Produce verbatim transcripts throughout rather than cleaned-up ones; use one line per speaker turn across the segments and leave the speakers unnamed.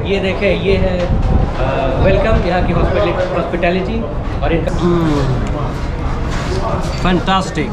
ये देखें, ये है वेलकम यहाँ की हॉस्पिटैलिटी और इनका fantastic.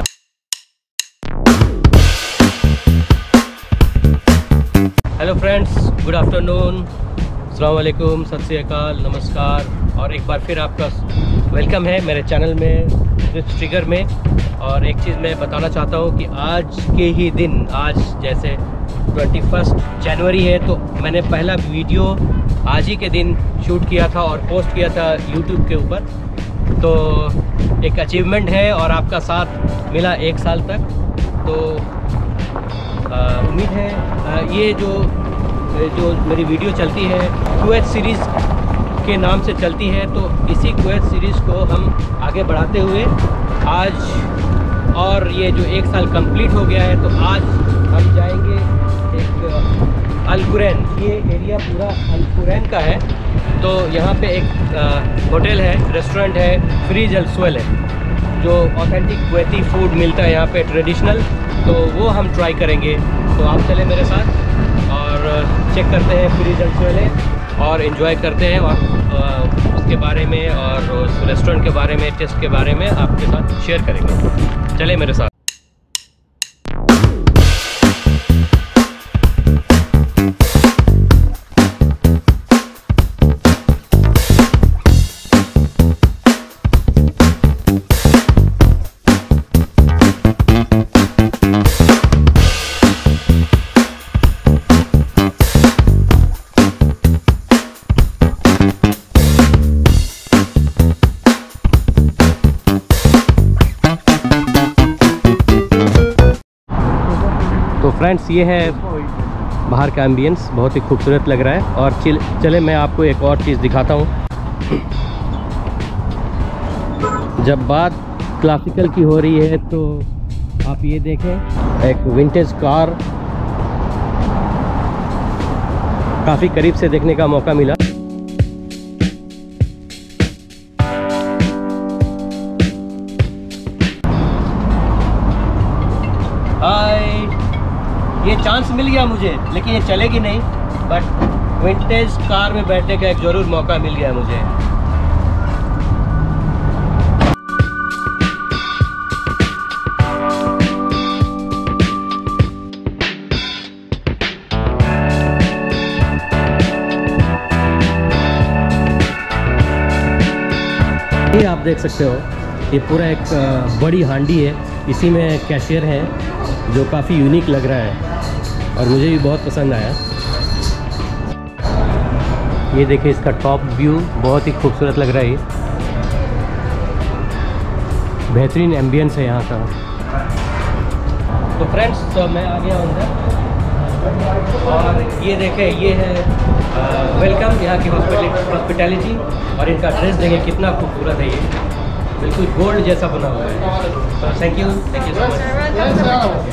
Hello friends, good afternoon, अस्सलाम वालेकुम, सत श्री अकाल, नमस्कार और एक बार फिर आपका वेलकम है मेरे चैनल में स्विफ्ट ट्रिगर में। और एक चीज़ मैं बताना चाहता हूँ कि आज के ही दिन, आज जैसे इक्कीस जनवरी है, तो मैंने पहला वीडियो आज ही के दिन शूट किया था और पोस्ट किया था यूट्यूब के ऊपर। तो एक अचीवमेंट है और आपका साथ मिला एक साल तक। तो उम्मीद है आ, ये जो जो मेरी वीडियो चलती है क्वेत सीरीज़ के नाम से चलती है, तो इसी क्वेत सीरीज़ को हम आगे बढ़ाते हुए आज, और ये जो एक साल कंप्लीट हो गया है, तो आज हम जाएंगे एक अल कुरैन। ये एरिया पूरा अल कुरैन का है। तो यहाँ पे एक आ, होटल है, रेस्टोरेंट है, फ्रीज अल सुएल है, जो ऑथेंटिक क्वेती फूड मिलता है यहाँ पे, ट्रेडिशनल। तो वो हम ट्राई करेंगे। तो आप चले मेरे साथ और चेक करते हैं फ्रीज अल सुएल है और एंजॉय करते हैं, और आ, उसके बारे में और उस रेस्टोरेंट के बारे में, टेस्ट के बारे में आपके साथ शेयर करेंगे। चले मेरे साथ। तो फ्रेंड्स, ये है बाहर का एम्बियंस, बहुत ही खूबसूरत लग रहा है। और चल, चले मैं आपको एक और चीज़ दिखाता हूँ। जब बात क्लासिकल की हो रही है तो आप ये देखें, एक विंटेज कार काफ़ी करीब से देखने का मौका मिला। हाय, ये चांस मिल गया मुझे, लेकिन ये चलेगी नहीं, बट विंटेज कार में बैठने का एक ज़रूर मौका मिल गया मुझे। ये आप देख सकते हो, ये पूरा एक बड़ी हांडी है, इसी में कैशियर है, जो काफ़ी यूनिक लग रहा है और मुझे भी बहुत पसंद आया। ये देखिए, इसका टॉप व्यू बहुत ही खूबसूरत लग रहा है। बेहतरीन एम्बियंस है यहाँ का। तो फ्रेंड्स, तो मैं आ गया अंदर और ये देखें, ये है वेलकम यहाँ की हॉस्पिटैलिटी और इनका ड्रेस देखें कितना खूबसूरत है। ये बिल्कुल गोल्ड जैसा बना हुआ है। तो thank you, thank you so much.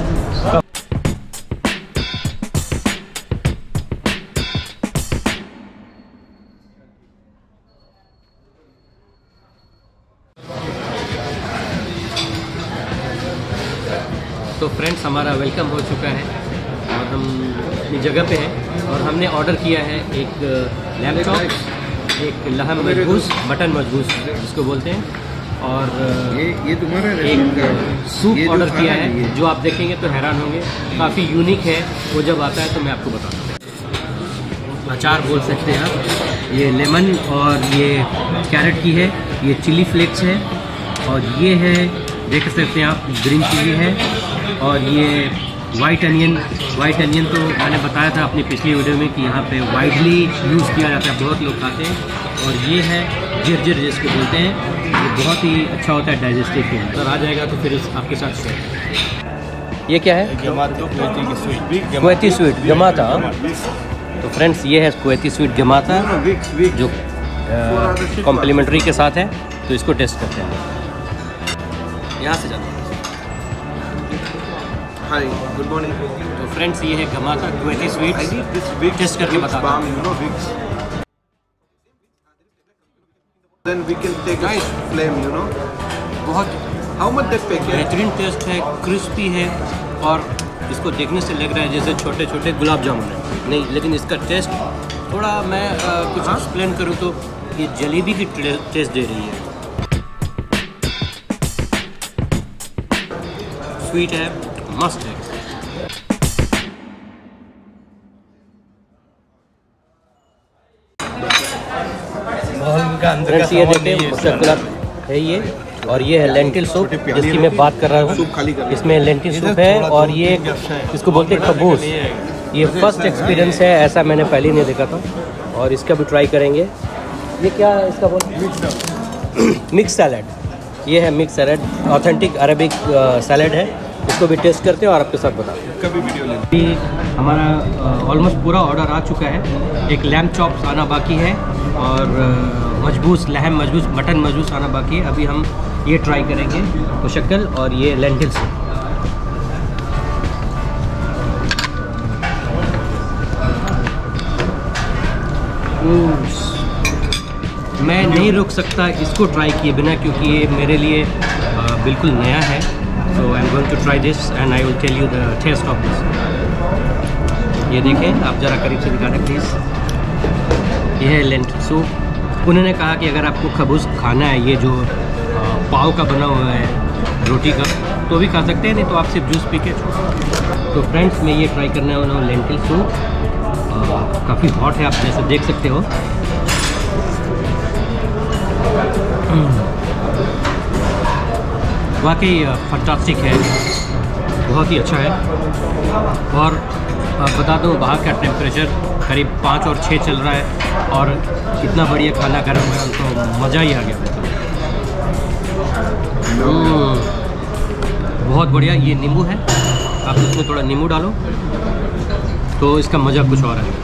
तो फ्रेंड्स, हमारा वेलकम हो चुका है और हम अपनी जगह पे हैं और हमने ऑर्डर किया है एक लैम्ब चॉप, एक लहम मजबूस, मटन मजबूस जिसको बोलते हैं, और
ये ये तुम्हारा
एक सूप ऑर्डर किया है, जो आप देखेंगे तो हैरान होंगे, काफ़ी यूनिक है। वो जब आता है तो मैं आपको बताता हूँ। अचार बोल सकते हैं आप। ये लेमन और ये कैरेट की है, ये चिली फ्लेक्स है, और ये है, देख सकते हैं आप, ग्रीन चिली है, और ये वाइट अनियन। वाइट अनियन तो मैंने बताया था अपनी पिछली वीडियो में कि यहाँ पे वाइडली यूज़ किया जाता है, बहुत लोग खाते हैं। और ये है जिरजिर जिसको बोलते हैं, ये बहुत ही अच्छा होता है डाइजेस्टिव के लिए। अगर आ जाएगा तो फिर आपके साथ शेयर। ये क्या है? क्वेती स्वीट गमाता। तो फ्रेंड्स, ये है क्वेती स्वीट गमाता, जो कॉम्प्लीमेंट्री के साथ है। तो इसको टेस्ट करते हैं। यहाँ से जाते हैं।
Hi, good morning.
तो फ्रेंड्स, ये है गमाता क्वेती स्वीट, टेस्ट करके बताता हूँ।
Then we can take a flame, you know.
बहुत
How much they pay?
बेहतरीन टेस्ट है, क्रिस्पी है, और इसको देखने से लग रहा है जैसे छोटे छोटे गुलाब जामुन है, नहीं, लेकिन इसका टेस्ट थोड़ा मैं आ, कुछ एक्सप्लेन करूँ तो ये जलेबी की टेस्ट दे रही है। स्वीट है, मस्त है। फ्रेंड्स ये देखें मुशक्कल है ये, और ये है लेंटिल सूप जिसकी मैं बात कर रहा हूँ। इसमें लेंटिल सूप है और ये इसको बोलते हैं खबूस। ये फर्स्ट एक्सपीरियंस है, ऐसा मैंने पहले नहीं देखा था और इसका भी ट्राई करेंगे। ये क्या इसका बोलते मिक्स सैलड। ये है mix salad, authentic Arabic salad है। इसको भी टेस्ट करते हैं और आपके साथ बताते हैं।
कभी वीडियो लेते
अभी हमारा ऑलमोस्ट पूरा ऑर्डर आ चुका है। एक लैम्प चॉप्स आना बाकी है और मजबूस लहम मजबूस मटन मजबूस आना बाकी है। अभी हम ये ट्राई करेंगे मुशक्कल और ये लेंटिल सूप। मैं नहीं रुक सकता इसको ट्राई किए बिना, क्योंकि ये मेरे लिए आ, बिल्कुल नया है। So I am going to try this and I will tell you the taste of this. ये देखें, आप ज़रा करीब से दिखा दें प्लीज़। ये है लेंटिल सूप। उन्होंने कहा कि अगर आपको खबूस खाना है, ये जो आ, पाव का बना हुआ है रोटी का, तो भी खा सकते हैं, नहीं तो आप सिर्फ जूस पी के। तो फ्रेंड्स मैं ये ट्राई करने वाला हूँ लेंटिल सूप। काफ़ी हॉट है, आप जैसे देख सकते हो। वाकई फंटास्टिक है, बहुत ही अच्छा है। और बता दूँ बाहर का टेम्परेचर करीब पाँच और छः चल रहा है और इतना बढ़िया खाना गरम गरम, तो मज़ा ही आ गया। बहुत बढ़िया। ये नींबू है, आप उसमें थोड़ा नींबू डालो तो इसका मज़ा कुछ और है।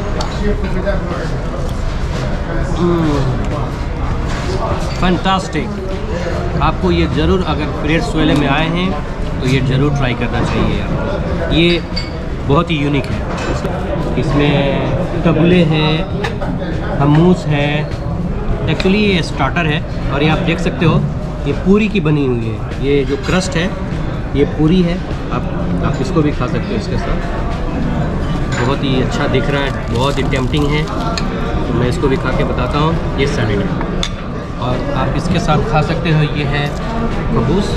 फैंटास्टिक। आपको ये ज़रूर, अगर प्रेट्सवेले में आए हैं तो ये ज़रूर ट्राई करना चाहिए आपको। ये बहुत ही यूनिक है। इसमें तबले हैं, हमूस है। एक्चुअली ये स्टार्टर है और ये आप देख सकते हो ये पूरी की बनी हुई है। ये जो क्रस्ट है ये पूरी है। आप आप इसको भी खा सकते हो इसके साथ। बहुत ही अच्छा दिख रहा है, बहुत ही टेम्पटिंग है। तो मैं इसको भी खा के बताता हूँ। ये सैलेड है और आप इसके साथ खा सकते हो। ये है खबूस।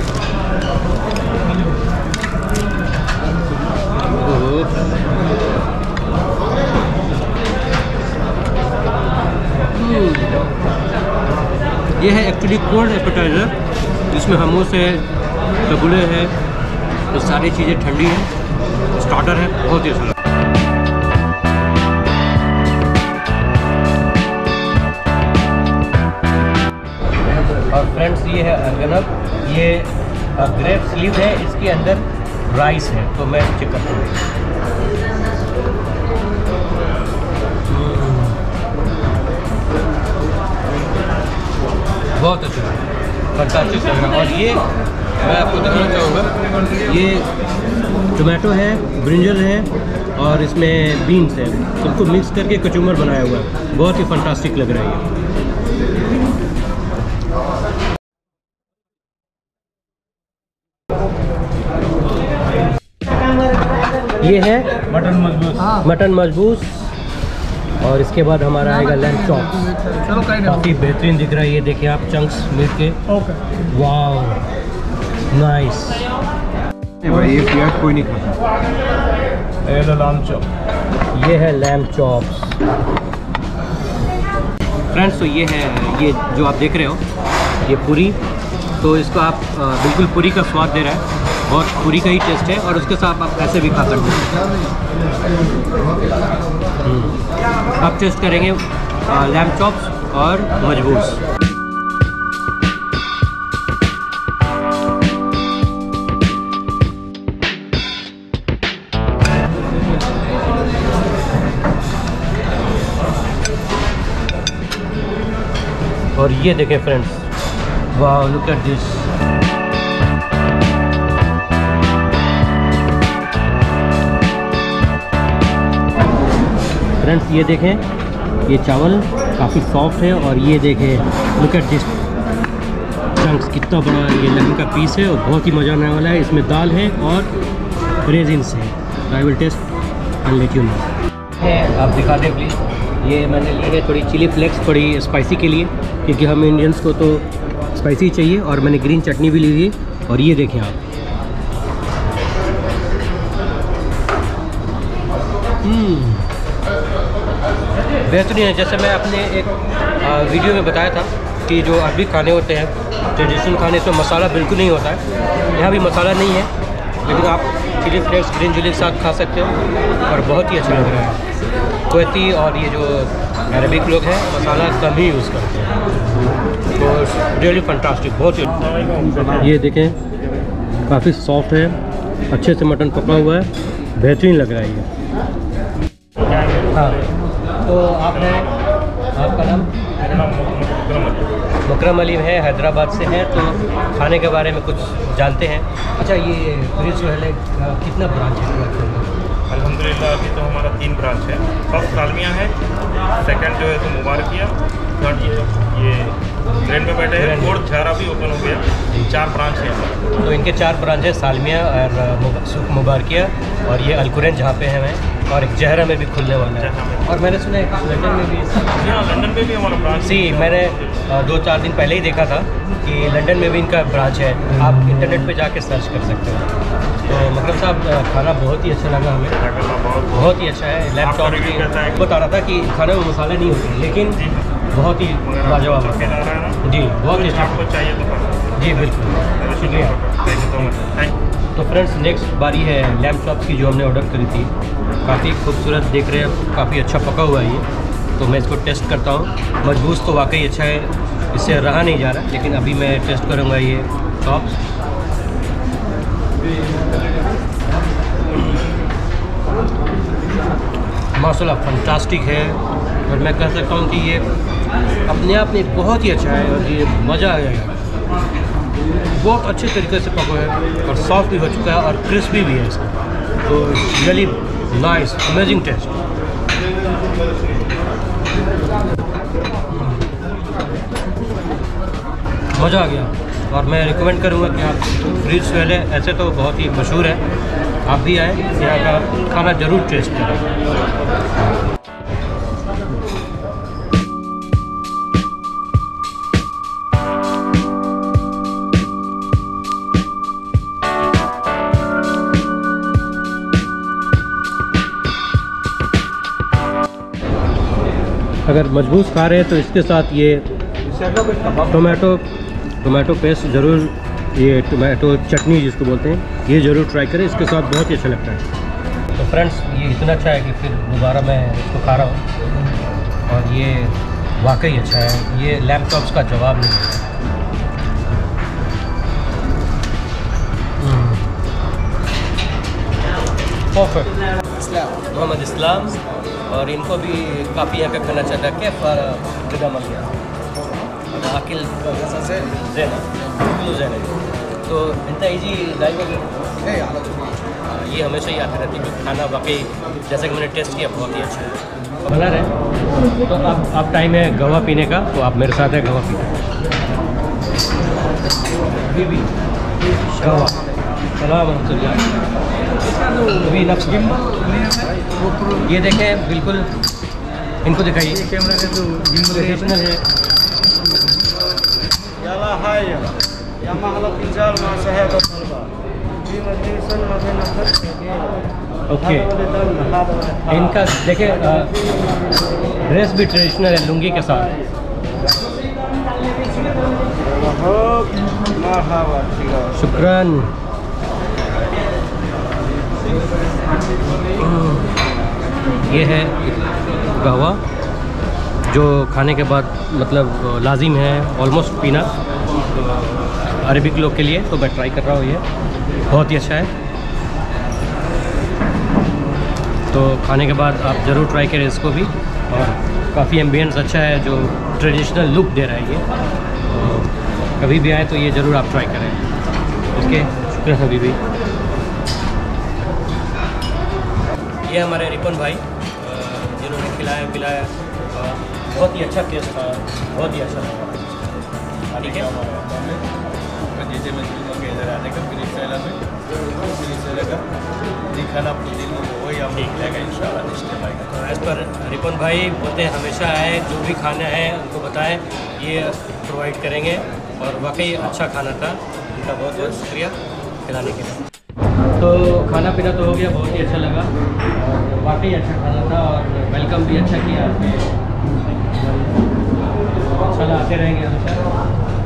ये है एक्चुअली कोल्ड एपेटाइजर, जिसमें हमूस है, तबुले है, तो सारी चीज़ें ठंडी हैं। स्टार्टर है, बहुत ही अच्छा। और फ्रेंड्स ये है अर्गनब। ये ग्रेप स्लीव है, इसके अंदर राइस है। तो मैं चेक करता हूँ। बहुत अच्छा है, फंटास्टिक लग रहा है। और ये मैं आपको दिखाना चाहूँगा, ये टोमेटो है, ब्रिंजल है और इसमें बीन्स है। सबको मिक्स करके कचूमर बनाया हुआ है। बहुत ही फंटास्टिक लग रहा है ये। ये है
मटन मजबूस।
मटन मजबूस। और इसके बाद हमारा आएगा लैम्प चॉप्स। काफ़ी बेहतरीन दिख रहा है। ये देखिए आप, चंक्स मीट के। Wow, nice.
भाई ये प्याज कोई नहीं खाता।
ये लो लैम्प चॉप।
ये है लैम्प चॉप्स। फ्रेंड्स तो ये है, ये जो आप देख रहे हो ये पूरी। तो इसको आप बिल्कुल पूरी का स्वाद दे रहा है, बहुत पूरी का ही टेस्ट है। और उसके साथ आप ऐसे भी खा सकते हैं। आप टेस्ट करेंगे लैम्प चॉप्स और मजबूस। और ये देखें फ्रेंड्स, वाह, लुक एट दिस। फ्रेंड्स ये देखें, ये चावल काफ़ी सॉफ्ट है। और ये देखें, लुक एट दिस चंक्स, कितना बड़ा ये लेमन का पीस है और बहुत ही मज़ा आने वाला है। इसमें दाल है और रेजिन्स है। I will taste and let you know. है आप दिखा दें प्लीज़। ये मैंने ली है थोड़ी चिली फ्लेक्स, थोड़ी स्पाइसी के लिए, क्योंकि हम इंडियंस को तो स्पाइसी चाहिए। और मैंने ग्रीन चटनी भी ली है। और ये देखें आप, बेहतरीन है। जैसे मैं अपने एक वीडियो में बताया था कि जो अरबी खाने होते हैं, ट्रेडिशनल खाने, इसमें मसाला बिल्कुल नहीं होता है। यहाँ भी मसाला नहीं है, लेकिन आप चिली फ्लेक्स ग्रीन चिली के साथ खा सकते हो और बहुत ही अच्छा लग रहा है। कुवैती और ये जो अरबिक लोग हैं मसाला कम ही यूज़ करते हैं, तो रियली फंटास्टिक, बहुत ही। ये देखें काफ़ी सॉफ्ट है, अच्छे से मटन पका हुआ है, बेहतरीन लग रहा है ये। हाँ, तो आपने, आपका नाम? मुकरम अली है, हैदराबाद से हैं, तो खाने के बारे में कुछ जानते हैं। अच्छा, ये फ्रिज सुहेल कितना ब्रांच है?
अल्हम्दुलिल्लाह अभी तो हमारा तीन ब्रांच है। फर्स्ट सालमिया है, सेकंड जो है तो मुबारकिया, थर्ड ये ये ट्रेन में बैठे हैं, फोर्थ झारा भी ओपन हो गया। चार ब्रांच है।
तो इनके चार ब्रांच है, सालमिया और सूख मुबारकिया और ये अलकुरैन जहाँ पे हैं मैं, और एक जहरा में भी खुलने वाला है। और मैंने सुना है लंदन में भी।
हाँ, लंदन में भी हमारा ब्रांच।
जी, मैंने दो चार दिन पहले ही देखा था कि लंदन में भी इनका ब्रांच है। आप इंटरनेट पे जाके सर्च कर सकते हो। तो मतलब साहब खाना बहुत ही अच्छा लगा हमें, बहुत ही अच्छा है। लैपटॉप भी बता रहा था कि खाने में मसाले नहीं होते, लेकिन बहुत ही लाजवाब है जी, बहुत ही अच्छा।
आपको चाहिए तो
जी बिल्कुल, शुक्रिया। तो फ्रेंड्स, नेक्स्ट बारी है लैम्ब चॉप्स की, जो हमने ऑर्डर करी थी। काफ़ी खूबसूरत देख रहे हैं, काफ़ी अच्छा पका हुआ है ये। तो मैं इसको टेस्ट करता हूँ। मजबूस तो वाकई अच्छा है, इससे रहा नहीं जा रहा, लेकिन अभी मैं टेस्ट करूँगा ये चॉप्स। माशाल्लाह फंटास्टिक है, और मैं कह सकता हूँ कि ये अपने आप में बहुत ही अच्छा है, और ये मज़ा आ जाएगा। बहुत अच्छे तरीके से पका है और सॉफ्ट भी हो चुका है और क्रिस्पी भी है इसका। तो रियली नाइस, अमेजिंग टेस्ट। मज़ा आ गया, और मैं रिकमेंड करूँगा कि आप फ्रिज सुहेल ऐसे तो बहुत ही मशहूर है, आप भी आए, यहाँ का खाना ज़रूर टेस्ट करें। अगर मजबूत खा रहे हैं तो इसके साथ ये टोमेटो टोमेटो पेस्ट ज़रूर, ये टोमेटो चटनी जिसको बोलते हैं, ये ज़रूर ट्राई करें, इसके साथ बहुत ही अच्छा लगता है। तो फ्रेंड्स, ये इतना अच्छा है कि फिर दोबारा मैं इसको खा रहा हूँ, और ये वाकई अच्छा है। ये लैम्ब चॉप्स का जवाब नहीं है। परफेक्ट। मोहम्मद इस्लाम, और इनको भी काफ़ी यहाँ का खाना चाहता है। कैफ जगह मल गया आकिल जैन, तो इंता इजी लाइव ये हमेशा ही आती रहती है। खाना वाकई जैसा कि मैंने टेस्ट किया बहुत ही अच्छा है, बना रहे। तो अब अब टाइम है गवा पीने का, तो आप मेरे साथ है गवा पीने। गवा सलाम अभी नफ्स ये देखें, बिल्कुल इनको दिखाइए, कैमरा के तो प्रोफेशनल है। ओके, इनका देखें ड्रेस भी ट्रेडिशनल है, लुंगी के साथ। शुक्रान। ये है कहवा, जो खाने के बाद मतलब लाजिम है ऑलमोस्ट पीना अरबिक लोग के लिए। तो मैं ट्राई कर रहा हूँ, ये बहुत ही अच्छा है। तो खाने के बाद आप ज़रूर ट्राई करें इसको भी, और काफ़ी एम्बियंस अच्छा है, जो ट्रेडिशनल लुक दे रहा है ये। तो कभी भी आए तो ये ज़रूर आप ट्राई करें। ओके, शुक्रिया हबीबी। ये हमारे रिपन भाई जिन्होंने खिलाया पिलाया, बहुत ही अच्छा टेस्ट था, बहुत ही अच्छा लगा। ठीक है,
जैसे मैं इधर आने का फिर इस में
खाना आपको दिन में वही हम मिलेगा इंशाल्लाह नेक्स्ट टाइम आएगा।
तो एज़ पर रिपन भाई बोलते हैं हमेशा आए, जो भी खाना है उनको बताएं, ये प्रोवाइड करेंगे। और वाकई अच्छा खाना था, उनका बहुत बहुत शुक्रिया खिलाने के लिए। तो खाना पीना तो हो गया, बहुत ही अच्छा लगा और वाकई अच्छा खाना था और वेलकम भी अच्छा किया। इंशाल्लाह आते रहेंगे हमेशा।